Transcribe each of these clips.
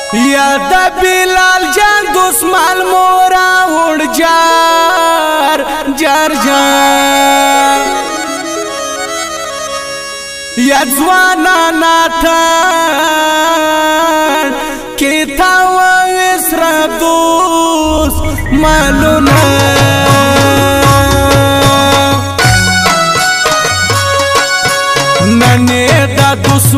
یا دا بلال جان دسمال مورا وڑ جار جار جان یا زوانا ناتان کتا و اسرا دوس مالونا ننے دا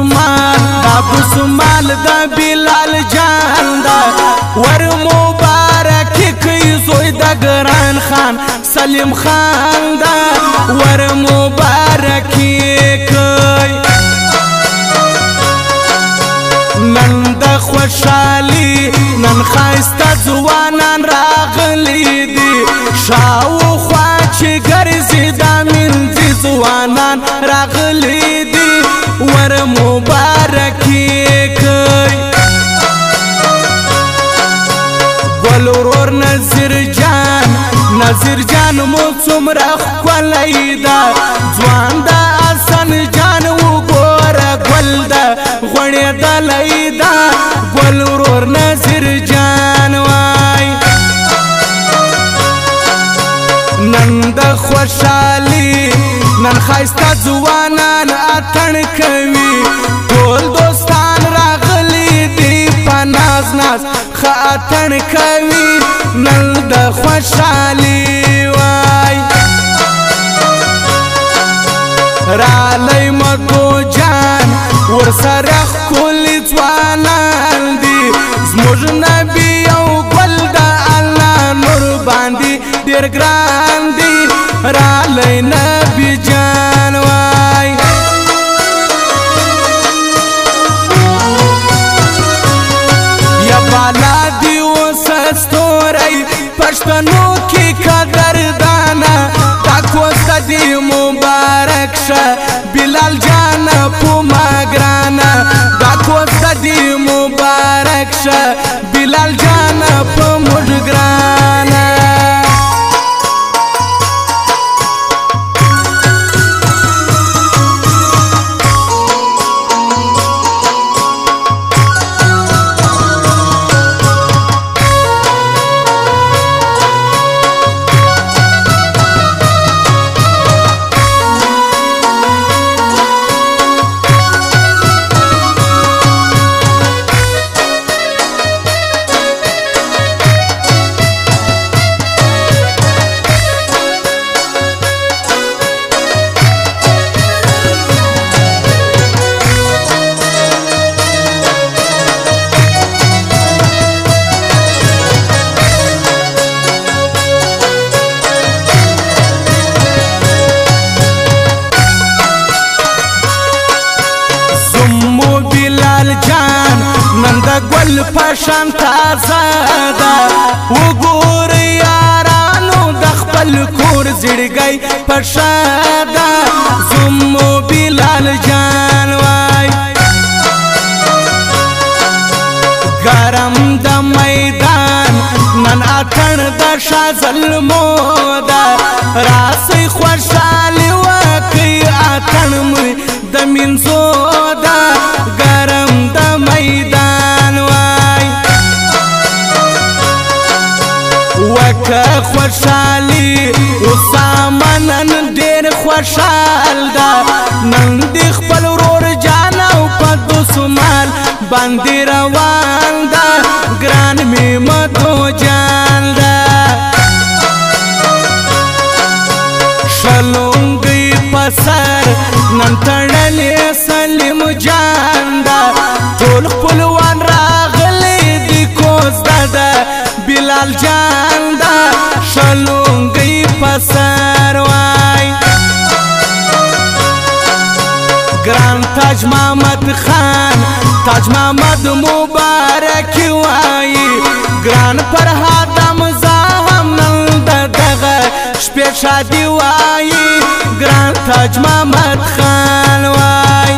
دسمال دا بلال جان دا ور مبارک کی زوی دا گران خان سلیم خان دا ور مبارک کی نن دا خوشالی نن خایستا زوانان راغلی دی شاو خواچی گرزی دا منزی زوانان راغلی دی ور مبارکی کئی گلورور نظر جان موسم رخ کلی دا زوان دا آسان جان و گورا گل دا غنی دلی دا گلورور نظر جان وای نن دا خوشالی نن خایستا زوانان اتن کوي ټول دوستان راغلي دی په ناز ناز خاتن کوي نن د خوشالي وای رالی مکو جان ورسره ښکلي ځوانان دي زموږ نبي او ګل د الله نور باندې ډېر ګران دي رالی نبي جان وای یا بالا دی اوس ستوري پښتنو کې قدردانا تا کوستا دی مبارک شه بلال جان په ما ګرانا تا کوستا دی مبارک شه بلال جان په موږ ګرانا گل پشان تازه دا وګور یارانو د خپل کور زړګي پشادا زمو بلال جان وای ګرم د میدان نن اتن د شازل مودا راسي خوشالي وکي اتن مې د منزو دا ګرم د میدان وکه خوشالی اسامه نن ډېر خوشحال دا نن د خپل ورور جان او په دسمال باندې روان دا ګران مې مدو جان دا شلونګي پسر نن تړلې سلیم جان دا ټول خپلوان راغلي دی کوز دا بلال جان دا شلونګي پسر وای ګران تاج محمد خان تاج محمد مبارک وای ګران فرهاد مزاحم نن دغه شپې شادي وای ګران تاج محمد خان وای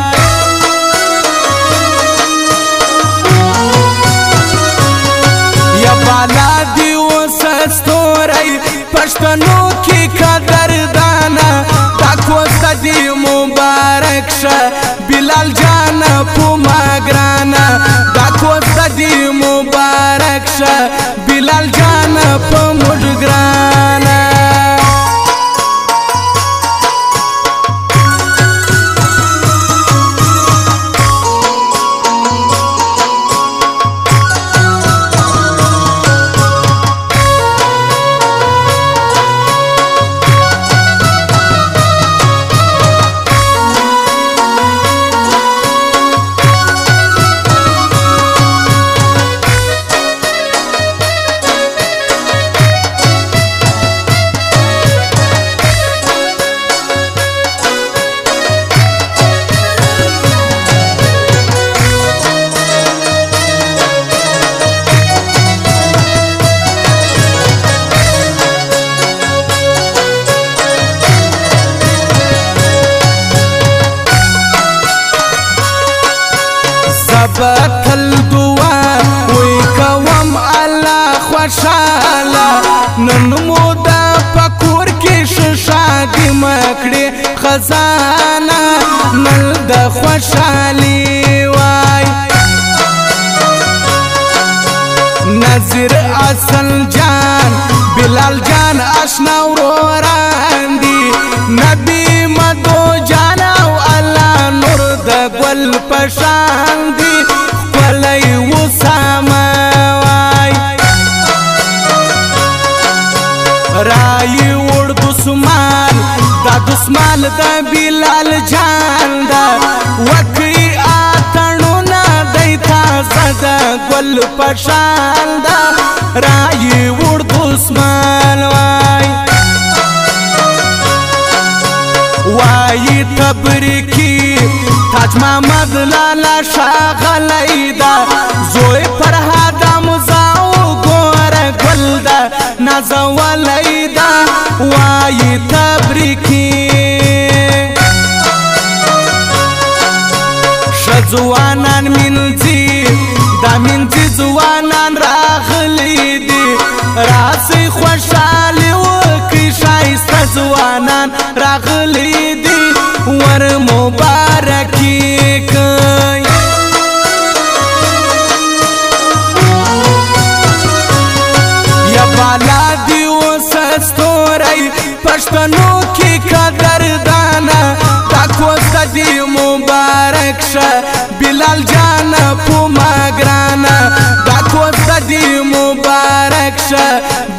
یا بالا دی اوس ستوري پښتنو کې قدردانا تا کوستا دی مبارک شه بلال جان په ما ګرانا دا کوستا دی شه بلال جان په موږ ګرانه بتل دعا وی کوم الله خوشاله نن مو د پکور کې شادي مکړي خزانه نن د خوشالي وای نظر اصل جان بلال جان آشنا وروران دي نبی مدو جان او الله نور د ګل پشان دي خپلې وسامه وای رای وړ دسمال دا دسمال د بلال جان دا وکي اتنو نه دیتا زدا ګل پشان دا رای وړ دسمال وای وای تبریکی تاج محمد لالا شاغلی دا زوی فرهاد مزاو گور گل دا نازولی دا وای تبریکی شزوانان منزی دا منزی زوانان راغلی دی راسی خوشالی وکی شایسته زوانان راغلی دی ور مبارکی کئی یا بالا دیو سستوری پشتنو کی قدر دانا دا کوست دی مبارک شه بلال جان پو ما گرانا دا کوست دی مبارک شه